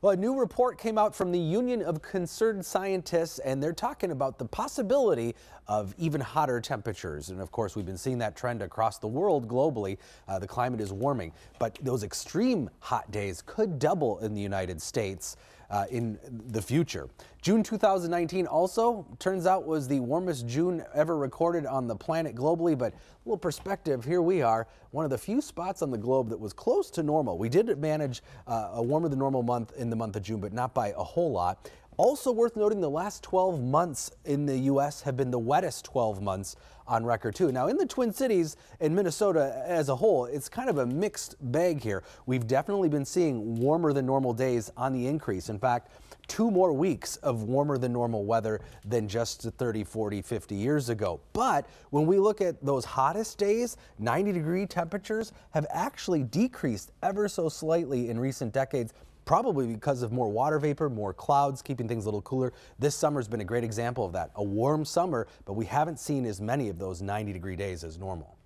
Well, a new report came out from the Union of Concerned Scientists, and they're talking about the possibility of even hotter temperatures. And of course, we've been seeing that trend across the world globally. The climate is warming, but those extreme hot days could double in the United States in the future. June 2019 also turns out was the warmest June ever recorded on the planet globally, but a little perspective, here we are, one of the few spots on the globe that was close to normal. We did manage a warmer than normal month in the month of June, but not by a whole lot. Also worth noting, the last 12 months in the U.S. have been the wettest 12 months on record too. Now in the Twin Cities and Minnesota as a whole, it's kind of a mixed bag here. We've definitely been seeing warmer than normal days on the increase. In fact, 2 more weeks of warmer than normal weather than just 30, 40, 50 years ago. But when we look at those hottest days, 90-degree temperatures have actually decreased ever so slightly in recent decades. Probably because of more water vapor, more clouds, keeping things a little cooler. This summer's been a great example of that. A warm summer, but we haven't seen as many of those 90-degree days as normal.